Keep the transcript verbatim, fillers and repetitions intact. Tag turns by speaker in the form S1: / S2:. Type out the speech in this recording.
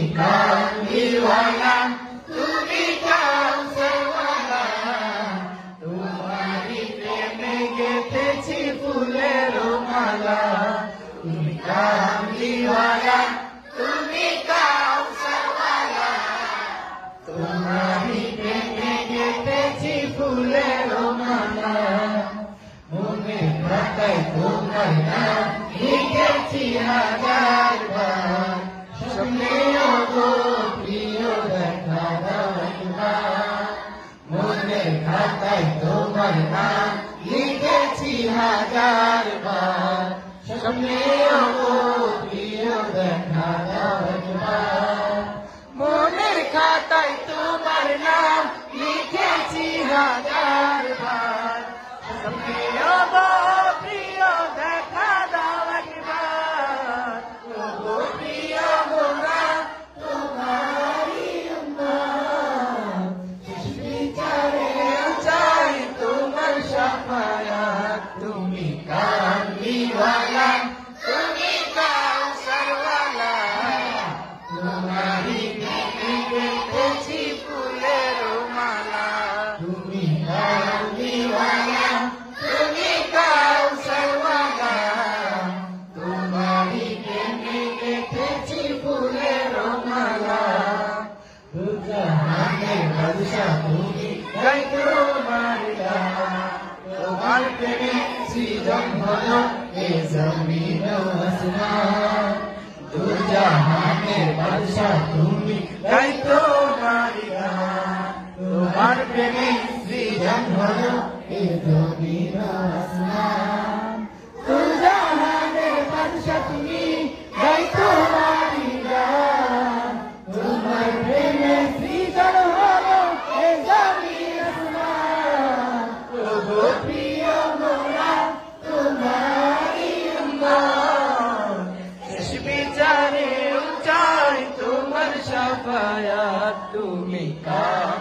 S1: কামলিওয়ালা তুমি কাউসারওয়ালা তোমারি প্রেমে গেঁথেছি ফুলের মালা তুমি কামলিওয়ালা তুমি কাউসারওয়ালা তোমারি প্রেমে গেঁথেছি ফুলের মালা মনে খাতায় তোমার নাম লিখেছি হাজার বার স্বপ্নেও গো প্রিয় দেখা দাও একবার মনে খাতায় তোমার নাম লিখেছি হাজার বার স্বপ্নেও গো প্রিয় দেখা দাও একবার মনের খাতায় তোমার নাম লিখেছি হাজার বার স্বপ্নেও গো প্রিয় দেখা দাও একবার গো প্রিয় মোরা তোমারি উম্মত শেষ বিচারে চাই তোমার শাফায়াত তুমি কামলিওয়ালা তুমি কাউসারওয়ালা তোমারি প্রেমে গেঁথেছি ফুলের মালা তুমি কামলিওয়ালা তুমি কাউসারওয়ালা তোমারি প্রেমে গেঁথেছি ফুলের মালা দু জাহানের বাদশাহ তুমি গাই তোমার গান তোমার প্রেমে সৃজন হলো এ জমিন ও আসমান দু জাহানের বাদশাহ তুমি গাই তোমার গান তোমার প্রেমে সৃজন হলো এ জমিন ও আসমান দু জাহানের বাদশাহ তুমি গাই তোমার গান তোমার প্রেমে সৃজন হলো এ জমিন আসমান গো প্রিয় মোরা তোমারি উম্মত শেষ বিচারে চাই তোমার শাফায়াত তুমি কা